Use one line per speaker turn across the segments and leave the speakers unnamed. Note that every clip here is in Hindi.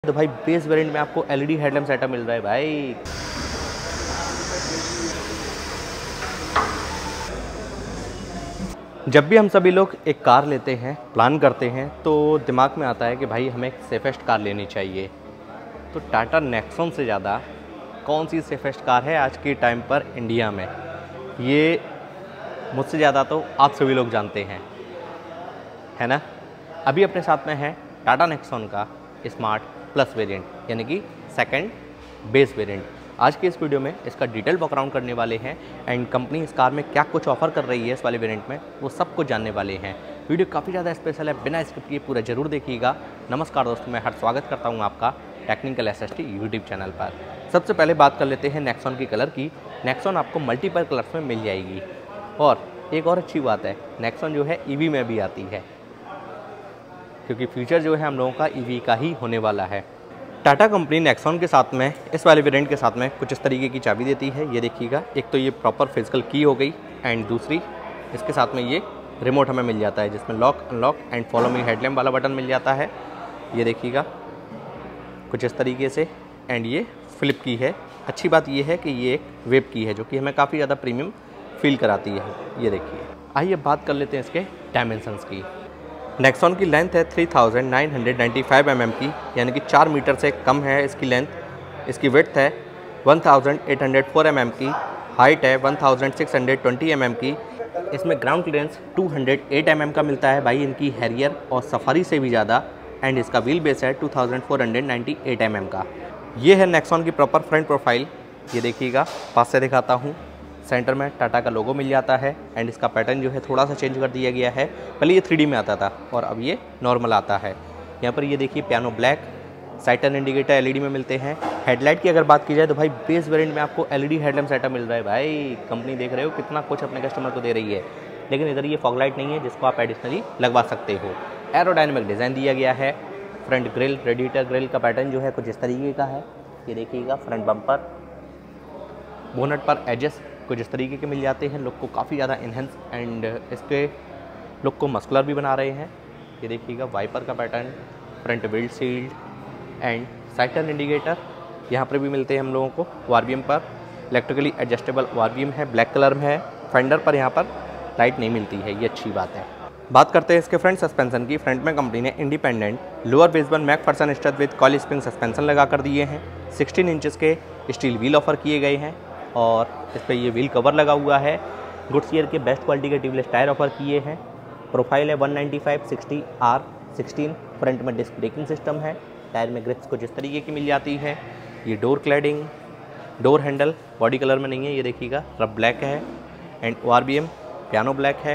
तो भाई बेस वेरिएंट में आपको एलईडी हेडलैम्प सेटअप मिल रहा है भाई। जब भी हम सभी लोग एक कार लेते हैं, प्लान करते हैं, तो दिमाग में आता है कि भाई हमें एक सेफेस्ट कार लेनी चाहिए। तो टाटा नेक्सॉन से ज़्यादा कौन सी सेफेस्ट कार है आज के टाइम पर इंडिया में, ये मुझसे ज़्यादा तो आप सभी लोग जानते हैं, है ना। अभी अपने साथ में है टाटा नेक्सॉन का स्मार्ट प्लस वेरिएंट, यानी कि सेकंड बेस वेरिएंट। आज के इस वीडियो में इसका डिटेल बैकग्राउंड करने वाले हैं एंड कंपनी इस कार में क्या कुछ ऑफर कर रही है इस वाले वेरिएंट में, वो सब कुछ जानने वाले हैं। वीडियो काफ़ी ज़्यादा स्पेशल है, बिना स्किप किए पूरा जरूर देखिएगा। नमस्कार दोस्तों, मैं हर स्वागत करता हूँ आपका टेक्निकल एसएसटी यूट्यूब चैनल पर। सबसे पहले बात कर लेते हैं नेक्सॉन की कलर की। नेक्सॉन आपको मल्टीपल कलर्स में मिल जाएगी और एक और अच्छी बात है, नेक्सॉन जो है ईवी में भी आती है, क्योंकि फ्यूचर जो है हम लोगों का ईवी का ही होने वाला है। टाटा कंपनी नेक्सॉन के साथ में इस वाले वेरिएंट के साथ में कुछ इस तरीके की चाबी देती है, ये देखिएगा। एक तो ये प्रॉपर फिजिकल की हो गई एंड दूसरी इसके साथ में ये रिमोट हमें मिल जाता है, जिसमें lock unlock and follow me headlamp वाला बटन मिल जाता है, ये देखिएगा कुछ इस तरीके से। एंड ये फ्लिप की है। अच्छी बात ये है कि ये एक वेब की है जो कि हमें काफ़ी ज़्यादा प्रीमियम फील कराती है, ये देखिए। आइए बात कर लेते हैं इसके डायमेंशंस की। नेक्सॉन की लेंथ है 3995 mm की, यानी कि 4 मीटर से कम है इसकी लेंथ। इसकी विड्थ है 1804 mm की, हाइट है 1620 mm की। इसमें ग्राउंड क्लियरेंस 208 mm का मिलता है भाई इनकी हैरियर और सफारी से भी ज़्यादा। एंड इसका व्हील बेस है 2498 mm का। ये है नेक्सॉन की प्रॉपर फ्रंट प्रोफाइल, ये देखिएगा। पास से दिखाता हूँ। सेंटर में टाटा का लोगो मिल जाता है एंड इसका पैटर्न जो है थोड़ा सा चेंज कर दिया गया है। पहले ये 3D में आता था और अब ये नॉर्मल आता है। यहाँ पर ये देखिए piano black, side turn indicator LED में मिलते हैं। हेडलाइट की अगर बात की जाए तो भाई बेस वेरिएंट में आपको एलईडी हेडलैम्प सेटअप मिल रहा है भाई। कंपनी देख रहे हो कितना कुछ अपने कस्टमर को दे रही है। लेकिन इधर ये फॉग लाइट नहीं है जिसको आप एडिशनली लगवा सकते हो। एरोडायनेमिक डिज़ाइन दिया गया है। फ्रंट ग्रिल, रेडिएटर ग्रिल का पैटर्न जो है कुछ इस तरीके का है, ये देखिएगा। फ्रंट बम्पर, बोनट पर एजेस कुछ इस तरीके के मिल जाते हैं, लुक को काफ़ी ज़्यादा इन्हेंस एंड इसके लुक को मस्कुलर भी बना रहे हैं, ये देखिएगा। वाइपर का pattern, front windshield and side turn indicator यहाँ पर भी मिलते हैं हम लोगों को। वारबीएम पर इलेक्ट्रिकली एडजस्टेबल वारबीएम है, ब्लैक कलर में है। फेंडर पर यहाँ पर लाइट नहीं मिलती है, ये अच्छी बात है। बात करते हैं इसके फ्रंट सस्पेंशन की। फ्रंट में कंपनी ने independent lower wishbone McPherson strut with coil spring suspension लगा कर दिए हैं। 16 इंचेस के स्टील व्हील ऑफर किए गए हैं और इस पर ये व्हील कवर लगा हुआ है। गुडसियर के बेस्ट क्वालिटी के ट्यूबलेस टायर ऑफर किए हैं। प्रोफाइल है 195/60R16। फ्रंट में डिस्क ब्रेकिंग सिस्टम है। टायर में ग्रिप्स कुछ इस तरीके की मिल जाती है। ये door cladding, door handle body colour में नहीं है, ये देखिएगा। रब ब्लैक है एंड ORBM पियानो ब्लैक है।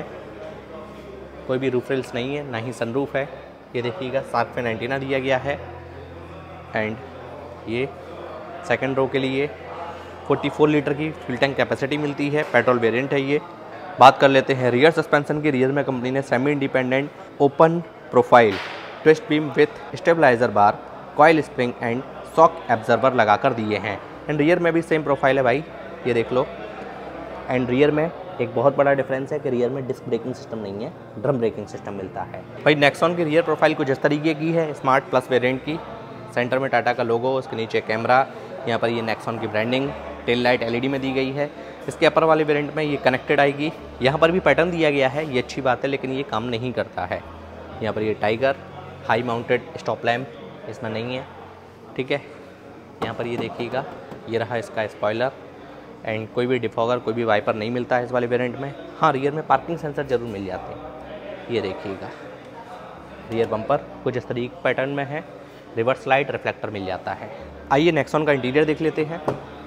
कोई भी रूफ रेल्स नहीं है, ना ही सनरूफ है, ये देखिएगा। शार्क फिन एंटीना दिया गया है एंड ये सेकंड रो के लिए 44 लीटर की फ्यूल टैंक कैपेसिटी मिलती है। पेट्रोल वेरिएंट है ये। बात कर लेते हैं रियर सस्पेंशन की। रियर में कंपनी ने semi independent open profile twist beam with stabiliser bar, coil spring and shock absorber लगा कर दिए हैं। एंड रियर में भी सेम प्रोफाइल है भाई, ये देख लो। एंड रियर में एक बहुत बड़ा डिफरेंस है कि रियर में डिस्क ब्रेकिंग सिस्टम नहीं है, ड्रम ब्रेकिंग सिस्टम मिलता है भाई। नेक्सॉन की रियर प्रोफाइल कुछ इस तरीके की है, स्मार्ट प्लस वेरिएंट की। सेंटर में टाटा का लोगो, उसके नीचे कैमरा, यहाँ पर ये नेक्सॉन की ब्रांडिंग, टेल लाइट एलईडी में दी गई है। इसके अपर वाले वेरिएंट में ये कनेक्टेड आएगी। यहाँ पर भी पैटर्न दिया गया है, ये अच्छी बात है, लेकिन ये काम नहीं करता है। यहाँ पर ये टाइगर हाई माउंटेड स्टॉप लैम्प इसमें नहीं है, ठीक है। यहाँ पर ये देखिएगा, ये रहा इसका स्पॉइलर एंड कोई भी डिफॉगर, कोई भी वाइपर नहीं मिलता है इस वाले वेरिएंट में। हाँ, रियर में पार्किंग सेंसर जरूर मिल जाते हैं, ये देखिएगा। रियर बम्पर कुछ इस तरीके पैटर्न में है। रिवर्स लाइट रिफ्लेक्टर मिल जाता है। आइए नेक्सॉन का इंटीरियर देख लेते हैं।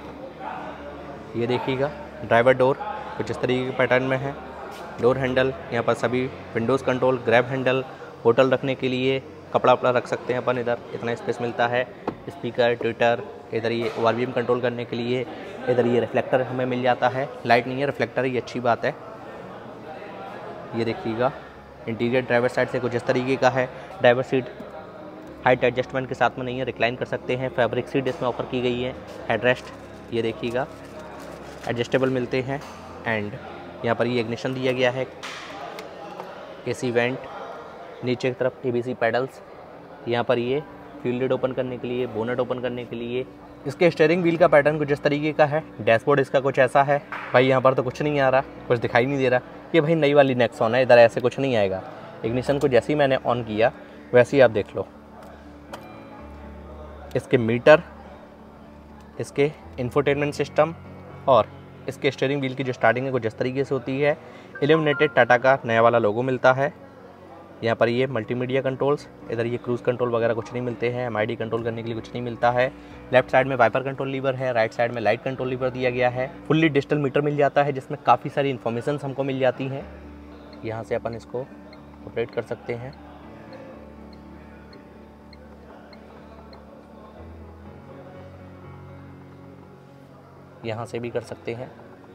ये देखिएगा, ड्राइवर डोर कुछ इस तरीके के पैटर्न में है। डोर हैंडल, यहाँ पर सभी विंडोज़ कंट्रोल, ग्रैब हैंडल, बोतल रखने के लिए, कपड़ा वपड़ा रख सकते हैं अपन, इधर इतना स्पेस मिलता है। स्पीकर, ट्विटर, इधर ये ORBM कंट्रोल करने के लिए। इधर ये रिफ्लेक्टर हमें मिल जाता है, लाइट नहीं है, रिफ्लेक्टर है, ये अच्छी बात है। ये देखिएगा, इंटीरियर ड्राइवर साइड से कुछ इस तरीके का है। ड्राइवर सीट हाइट एडजस्टमेंट के साथ में नहीं है, रिक्लाइन कर सकते हैं। फैब्रिक सीट इसमें ऑफर की गई है। हेडरेस्ट ये देखिएगा एडजस्टेबल मिलते हैं एंड यहाँ पर ये इग्निशन दिया गया है। AC वेंट, नीचे की तरफ ABC पैडल्स, यहाँ पर ये फ्यूल लिड ओपन करने के लिए, बोनट ओपन करने के लिए। इसके स्टीयरिंग व्हील का पैटर्न कुछ इस तरीके का है। डैशबोर्ड इसका कुछ ऐसा है। भाई यहाँ पर तो कुछ नहीं आ रहा, कुछ दिखाई नहीं दे रहा। ये भाई नई वाली नेक्सॉन है, इधर ऐसे कुछ नहीं आएगा। इग्निशन को जैसे ही मैंने ऑन किया वैसे ही आप देख लो, इसके मीटर, इसके इंफोटेनमेंट सिस्टम और इसके स्टीयरिंग व्हील की जो स्टार्टिंग है कुछ इस तरीके से होती है। इल्यूमिनेटेड टाटा का नया वाला लोगो मिलता है। यहाँ पर ये मल्टीमीडिया कंट्रोल्स, इधर ये क्रूज़ कंट्रोल वगैरह कुछ नहीं मिलते हैं। MID कंट्रोल करने के लिए कुछ नहीं मिलता है। लेफ्ट साइड में वाइपर कंट्रोल लीवर है, राइट साइड में लाइट कंट्रोल लीवर दिया गया है। फुल्ली डिजिटल मीटर मिल जाता है जिसमें काफ़ी सारी इन्फॉर्मेशन हमको मिल जाती हैं। यहाँ से अपन इसको ऑपरेट कर सकते हैं। यहाँ से भी कर सकते हैं,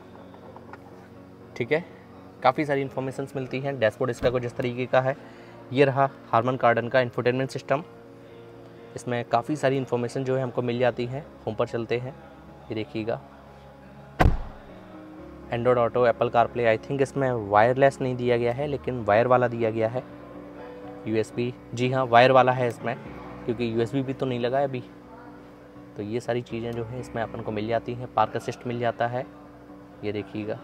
ठीक है। काफ़ी सारी इन्फॉर्मेशंस मिलती हैं। डैशबोर्ड इसका कुछ इस तरीके का है। ये रहा हार्मन कार्डन का इंफोटेनमेंट सिस्टम। इसमें काफ़ी सारी इन्फॉर्मेशन जो है हमको मिल जाती है। होम पर चलते हैं, ये देखिएगा Android Auto, Apple CarPlay. I think इसमें वायरलेस नहीं दिया गया है लेकिन वायर वाला दिया गया है। USB, जी हाँ वायर वाला है इसमें, क्योंकि USB भी तो नहीं लगा है अभी। तो ये सारी चीज़ें जो है इसमें अपन को मिल जाती हैं। पार्क असिस्ट मिल जाता है, ये देखिएगा।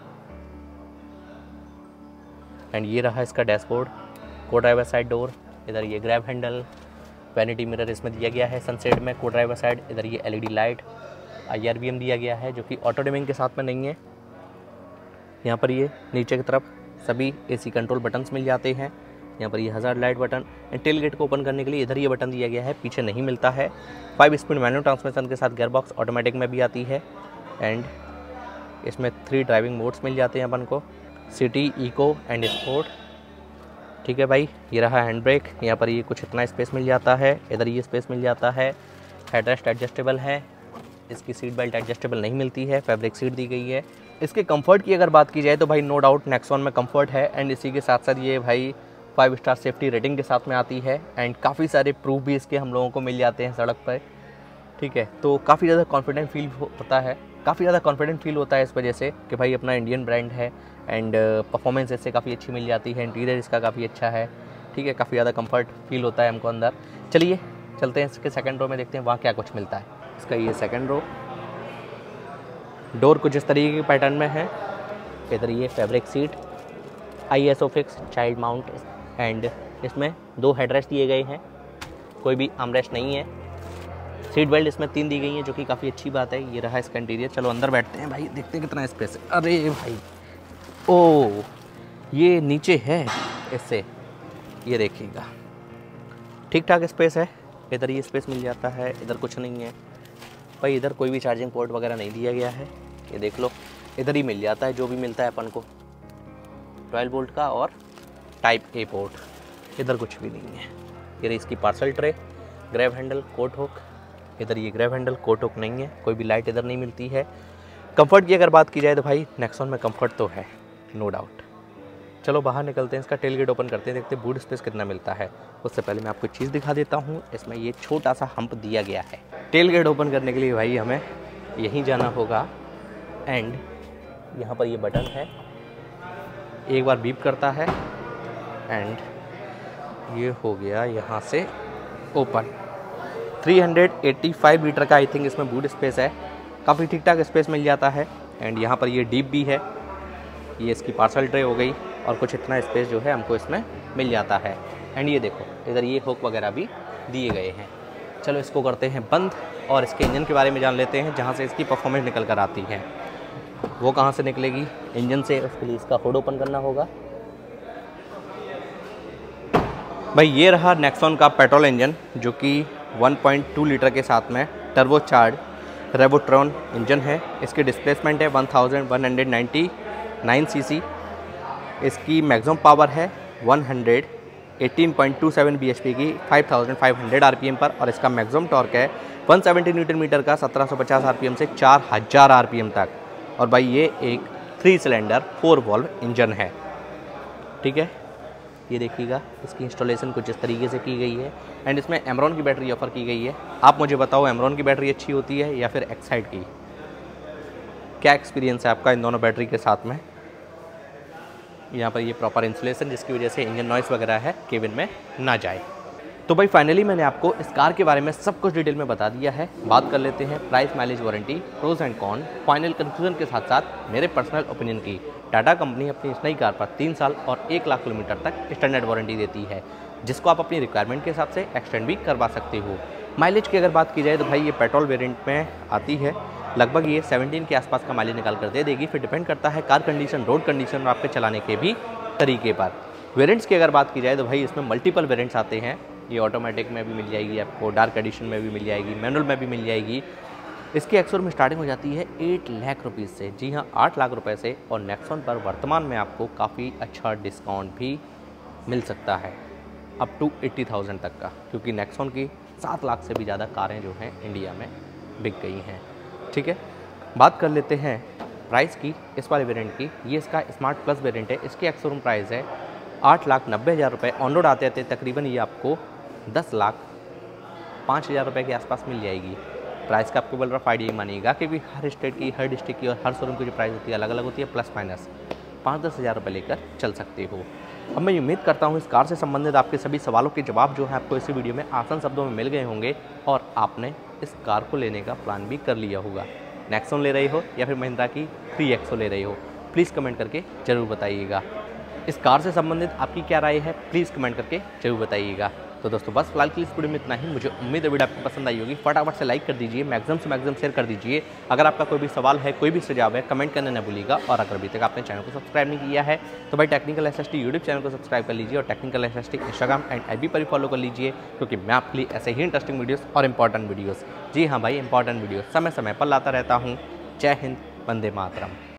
एंड ये रहा इसका डैशबोर्ड, को ड्राइवर साइड डोर, इधर ये ग्रैब हैंडल, वैनिटी मिरर इसमें दिया गया है सनसेट में, को ड्राइवर साइड। इधर ये LED लाइट, IRBM दिया गया है जो कि ऑटो डिमिंग के साथ में नहीं है। यहाँ पर ये नीचे की तरफ सभी AC कंट्रोल बटन्स मिल जाते हैं। यहाँ पर ये hazard light button. And tailgate को ओपन करने के लिए इधर ये बटन दिया गया है, पीछे नहीं मिलता है। 5 स्पीड मैनुअल ट्रांसमिशन के साथ गियर बॉक्स ऑटोमेटिक में भी आती है। एंड इसमें 3 ड्राइविंग मोड्स मिल जाते हैं अपन को, सिटी, इको एंड स्पोर्ट, ठीक है भाई। ये रहा हैंड ब्रेक, यहाँ पर ये कुछ इतना स्पेस मिल जाता है। इधर ये स्पेस मिल जाता है। हेडरेस्ट एडजस्टेबल है। इसकी सीट बेल्ट एडजस्टेबल नहीं मिलती है, फैब्रिक सीट दी गई है। इसके कंफर्ट की अगर बात की जाए तो भाई नो डाउट नेक्सॉन में कंफर्ट है। एंड इसी के साथ साथ ये भाई 5 स्टार सेफ्टी रेटिंग के साथ में आती है। एंड काफ़ी सारे प्रूफ भी इसके हम लोगों को मिल जाते हैं सड़क पर, ठीक है। तो काफ़ी ज़्यादा कॉन्फिडेंट फील होता है, काफ़ी ज़्यादा कॉन्फिडेंट फील होता है इस वजह से कि भाई अपना इंडियन ब्रांड है। एंड परफॉर्मेंस इससे काफ़ी अच्छी मिल जाती है। इंटीरियर इसका काफ़ी अच्छा है, ठीक है। काफ़ी ज़्यादा कंफर्ट फील होता है हमको अंदर। चलिए चलते हैं इसके सेकंड रो में, देखते हैं वहाँ क्या कुछ मिलता है। इसका ये सेकंड रो, डोर कुछ इस तरीके के पैटर्न में है। इधर ये fabric seat, ISO fix child mount. And इसमें 2 हेडरेस्ट दिए गए हैं, कोई भी आर्मरेस्ट नहीं है। सीट बेल्ट इसमें 3 दी गई हैं जो कि काफ़ी अच्छी बात है। ये रहा इसका इंटीरियर। चलो अंदर बैठते हैं भाई, देखते हैं कितना स्पेस है। अरे भाई, ओ ये नीचे है इससे, ये देखिएगा ठीक ठाक स्पेस है। इधर ये स्पेस मिल जाता है, इधर कुछ नहीं है भाई। इधर कोई भी चार्जिंग पोर्ट वगैरह नहीं दिया गया है, ये देख लो। इधर ही मिल जाता है जो भी मिलता है अपन को, 12 वोल्ट का और टाइप A पोर्ट। इधर कुछ भी नहीं है। ये रही इसकी parcel tray, grab handle, coat hook. इधर ये ग्रैब हैंडल, कोट हुक नहीं है, कोई भी लाइट इधर नहीं मिलती है। कंफर्ट की अगर बात की जाए तो भाई नेक्सॉन में कंफर्ट तो है, नो डाउट। चलो बाहर निकलते हैं, इसका टेल गेट ओपन करते हैं, देखते हैं बूट स्पेस कितना मिलता है। उससे पहले मैं आपको एक चीज़ दिखा देता हूँ। इसमें ये छोटा सा हम्प दिया गया है। टेल गेट ओपन करने के लिए भाई हमें यहीं जाना होगा। एंड यहाँ पर ये बटन है, एक बार बीप करता है एंड ये हो गया यहाँ से ओपन। 385 लीटर का आई थिंक इसमें बूट स्पेस है, काफ़ी ठीक ठाक स्पेस मिल जाता है। एंड यहाँ पर ये डीप भी है, ये इसकी पार्सल ट्रे हो गई और कुछ इतना स्पेस जो है हमको इसमें मिल जाता है। एंड ये देखो इधर ये हुक वगैरह भी दिए गए हैं। चलो इसको करते हैं बंद और इसके इंजन के बारे में जान लेते हैं, जहाँ से इसकी परफॉर्मेंस निकल कर आती है। वो कहाँ से निकलेगी? इंजन से। उसके लिए इसका हुड ओपन करना होगा। भाई ये रहा नेक्सॉन का पेट्रोल इंजन जो कि 1.2 लीटर के साथ में टर्बोचार्ज रेवोट्रॉन इंजन है। इसकी डिस्प्लेसमेंट है 1199 सीसी। इसकी मैक्सिमम पावर है 118.27 bhp की 5500 आरपीएम पर। और इसका मैक्सिमम टॉर्क है 170 न्यूटन मीटर का 1750 आरपीएम से 4000 आरपीएम तक। और भाई ये एक 3 सिलेंडर 4 वॉल्व इंजन है, ठीक है। ये देखिएगा इसकी इंस्टॉलेशन कुछ इस तरीके से की गई है। एंड इसमें एमरॉन की बैटरी ऑफ़र की गई है। आप मुझे बताओ एमरॉन की बैटरी अच्छी होती है या फिर एक्साइड की? क्या एक्सपीरियंस है आपका इन दोनों बैटरी के साथ में? यहाँ पर ये प्रॉपर इंसुलेशन जिसकी वजह से इंजन नॉइस वगैरह है केबिन में ना जाए। तो भाई फाइनली मैंने आपको इस कार के बारे में सब कुछ डिटेल में बता दिया है। बात कर लेते हैं price, mileage, warranty, pros and con, final conclusion के साथ साथ मेरे पर्सनल ओपिनियन की। टाटा कंपनी अपनी इस नई कार पर 3 साल और 1 लाख किलोमीटर तक स्टैंडर्ड वारंटी देती है, जिसको आप अपनी रिक्वायरमेंट के हिसाब से एक्सटेंड भी करवा सकते हो। माइलेज की अगर बात की जाए तो भाई ये पेट्रोल वेरिएंट में आती है, लगभग ये 17 के आसपास का माइलेज निकाल कर दे देगी। फिर डिपेंड करता है कार कंडीशन, रोड कंडीशन और आपके चलाने के भी तरीके पर। वेरिएंट्स की अगर बात की जाए तो भाई इसमें मल्टीपल वेरिएंट्स आते हैं। ये ऑटोमेटिक में भी मिल जाएगी आपको, डार्क एडिशन में भी मिल जाएगी, मैनुअल में भी मिल जाएगी। इसकी एक्सोर में स्टार्टिंग हो जाती है 8 लाख रुपीज़ से, जी हाँ 8 लाख रुपए से। और नेक्सॉन पर वर्तमान में आपको काफ़ी अच्छा डिस्काउंट भी मिल सकता है, अप टू 80,000 तक का, क्योंकि नेक्सॉन की 7 लाख से भी ज़्यादा कारें जो हैं इंडिया में बिक गई हैं। ठीक है, बात कर लेते हैं प्राइस की इस वाले वेरिएंट की। ये इसका स्मार्ट प्लस वेरिएंट है। इसकी एक्सोरूम प्राइस है 8,90,000 रुपये। ऑन रोड आते आते तकरीबन ये आपको 10,05,000 रुपये के आसपास मिल जाएगी। प्राइस का आपको बोल रहा आइडिया मानिएगा, क्योंकि हर स्टेट की, हर डिस्ट्रिक्ट की और हर शोरूम की जो प्राइस होती है अलग अलग होती है। प्लस माइनस 5-10 हज़ार रुपये लेकर चल सकते हो। अब मैं उम्मीद करता हूँ इस कार से संबंधित आपके सभी सवालों के जवाब जो है आपको इसी वीडियो में आसान शब्दों में मिल गए होंगे और आपने इस कार को लेने का प्लान भी कर लिया होगा। नेक्सॉन ले रहे हो या फिर महिंद्रा की 3XO ले रहे हो, प्लीज़ कमेंट करके ज़रूर बताइएगा। इस कार से संबंधित आपकी क्या राय है, प्लीज़ कमेंट करके ज़रूर बताइएगा। तो दोस्तों बस फिलहाल के इस वीडियो में इतना ही। मुझे उम्मीद है वीडियो आपको पसंद आई होगी। फटाफट से लाइक कर दीजिए, मैक्सिमम से मैक्सिमम शेयर कर दीजिए। अगर आपका कोई भी सवाल है, कोई भी सुझाव है, कमेंट करना न भूलिएगा। और अगर अभी तक आपने चैनल को सब्सक्राइब नहीं किया है तो भाई टेक्निकल SST यूट्यूब चैनल को सब्सक्राइब कर लीजिए और technical SST Instagram and IB पर फॉलो कर लीजिए, क्योंकि मैं आपके लिए ऐसे ही इंटरेस्टिंग वीडियोज़ और इंपॉर्टेंट वीडियोज़, जी हाँ भाई इंपॉर्टेंट वीडियो समय समय पर लाता रहता हूँ। जय हिंद, वंदे मातरम।